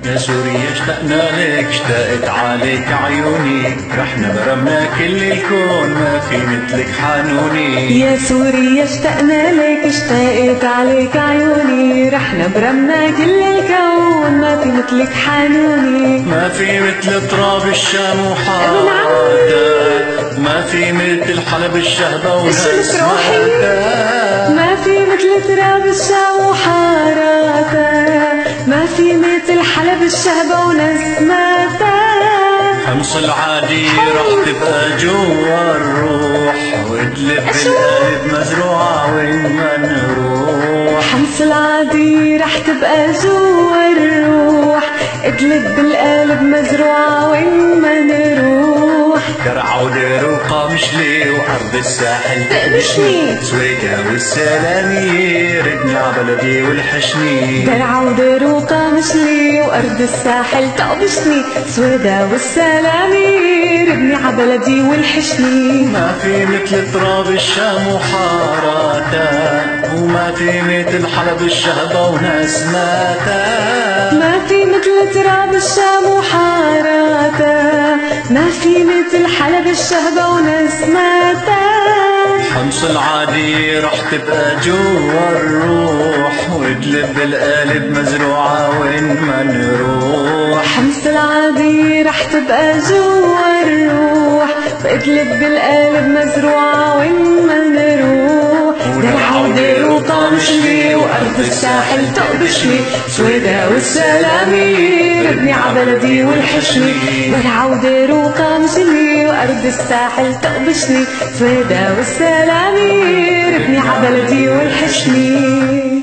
يا سوريا اشتقنا لك، اشتقت عليك عيوني، رحنا برمنا كل الكون ما في مثلك حنوني. يا سوريا اشتقنا لك، اشتقت عليك عيوني، رحنا برمنا كل الكون ما في مثلك حنوني. ما في مثل تراب الشام وحاراتها، ما في مثل حلب الشهبة ونسماتها. ما في مثل تراب الشام وحاراتها، ما في مثل حلب الشهبة ونسماتها. حمص العادي رح تبقى جوا الروح، وادلب بالقلب مزروعة وين ما نروح. حمص العادي رح تبقى جوا الروح، ادلب بالقلب مزروعة وين ما نروح. درعا ودير وقامشلي وأرض الساحل تقبشني، سويدا والسلامية ردني عبلدي والحشني. درعا ودير وقامشلي وأرض الساحل تقبشني، سويدا والسلامية ردني عبلدي والحشني. ما في مثل تراب الشام وحاراتها، وما في مثل حلب الشهبة ونسماتها. ما في مثل تراب الشام وحاراتها، ما في مثل حلب الشهبة ونسماتها. حمص العادي رح تبقى جوا الروح، وادلب بالقلب مزروعة وين ما نروح. حمص العادي رح تبقى جوا الروح، وادلب بالقلب مزروعة وين ما نروح. درعا ودير وقامشلي وأرض الساحل تقبشني، سويدا والسلامية ردني عبلدي والحشني. درعا ودير وقامشلي وأرض الساحل تقبشني، سويدا والسلامية ردني عبلدي والحشني.